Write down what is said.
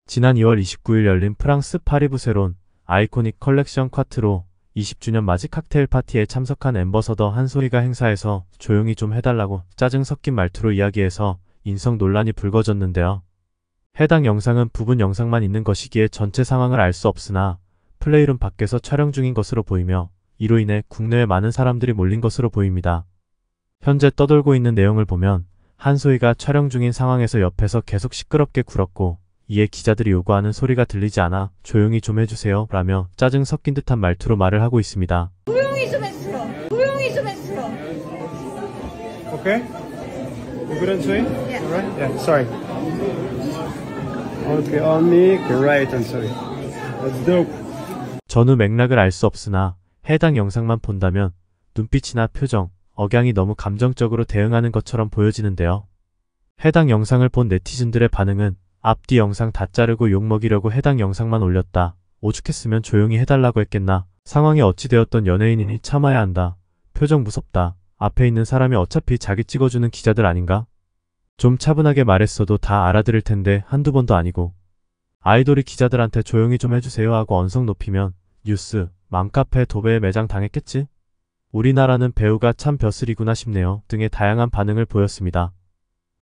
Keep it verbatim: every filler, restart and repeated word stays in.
지난 이월 이십구일 열린 프랑스 파리 부세론 아이코닉 컬렉션 콰트로 이십 주년 맞이 칵테일 파티에 참석한 앰버서더 한소희가 행사에서 조용히 좀 해달라고 짜증 섞인 말투로 이야기해서 인성 논란이 불거졌는데요. 해당 영상은 부분 영상만 있는 것이기에 전체 상황을 알 수 없으나 플레이룸 밖에서 촬영 중인 것으로 보이며 이로 인해 국내에 많은 사람들이 몰린 것으로 보입니다. 현재 떠돌고 있는 내용을 보면 한소희가 촬영 중인 상황에서 옆에서 계속 시끄럽게 굴었고 이에 기자들이 요구하는 소리가 들리지 않아 조용히 좀 해주세요 라며 짜증 섞인 듯한 말투로 말을 하고 있습니다. 조용히 좀 해주세요. 조용히 좀 해주세요. Okay? You good on Sui? Yeah. Alright? Yeah, sorry. Okay, on me. Great, on Sui. That's dope. 전후 맥락을 알 수 없으나 해당 영상만 본다면 눈빛이나 표정, 억양이 너무 감정적으로 대응하는 것처럼 보여지는데요. 해당 영상을 본 네티즌들의 반응은 앞뒤 영상 다 자르고 욕먹이려고 해당 영상만 올렸다. 오죽했으면 조용히 해달라고 했겠나. 상황이 어찌되었던 연예인이니 참아야 한다. 표정 무섭다. 앞에 있는 사람이 어차피 자기 찍어주는 기자들 아닌가? 좀 차분하게 말했어도 다 알아들을 텐데 한두 번도 아니고. 아이돌이 기자들한테 조용히 좀 해주세요 하고 언성 높이면 뉴스, 맘카페, 도배에 매장 당했겠지? 우리나라는 배우가 참 벼슬이구나 싶네요 등의 다양한 반응을 보였습니다.